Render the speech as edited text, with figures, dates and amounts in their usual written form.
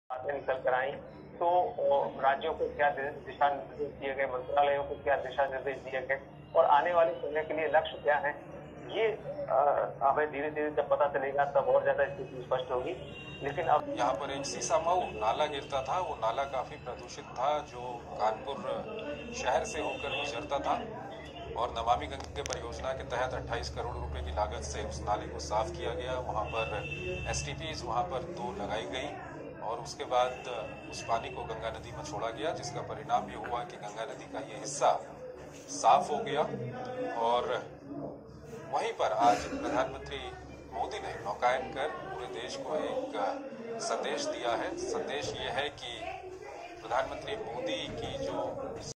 बातें निकल कर आई, तो राज्यों को क्या दिशा निर्देश दिए गए, मंत्रालयों को क्या दिशा निर्देश दिए गए और आने वाले समय के लिए लक्ष्य क्या है, ये हमें धीरे धीरे जब पता चलेगा तब और ज्यादा स्थिति स्पष्ट होगी। लेकिन अब यहाँ पर एक सीसामऊ नाला गिरता था, वो नाला काफी प्रदूषित था, जो कानपुर शहर से होकर गुजरता था और नमामि गंगे परियोजना के तहत 28 करोड़ रुपए की लागत से उस नाले को साफ किया गया। वहां पर एसटीपीज वहां पर 2 लगाई गई और उसके बाद उस पानी को गंगा नदी में छोड़ा गया, जिसका परिणाम ये हुआ कि गंगा नदी का ये हिस्सा साफ हो गया। और वहीं पर आज प्रधानमंत्री मोदी ने नौकायन कर पूरे देश को एक संदेश दिया है। संदेश ये है कि प्रधानमंत्री मोदी की जो